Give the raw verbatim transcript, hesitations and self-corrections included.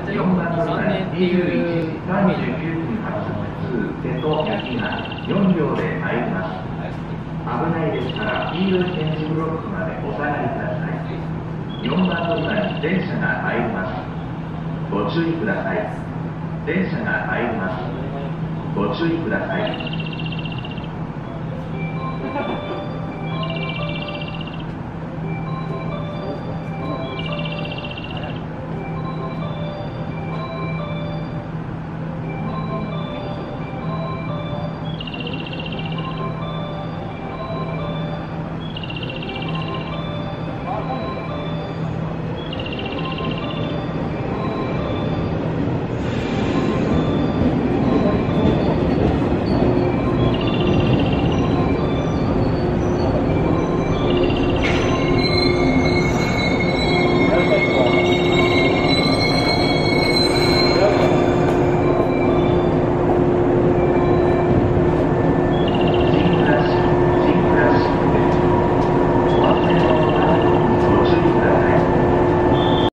よんばん乗り換えにじゅういちじさんじゅうきゅうふん発瀬戸焼がよん両で参ります。危ないですから黄色い点字ブロックまでお下がりください。よんばん乗り換えに電車が参ります。ご注意ください。電車が参ります。ご注意ください。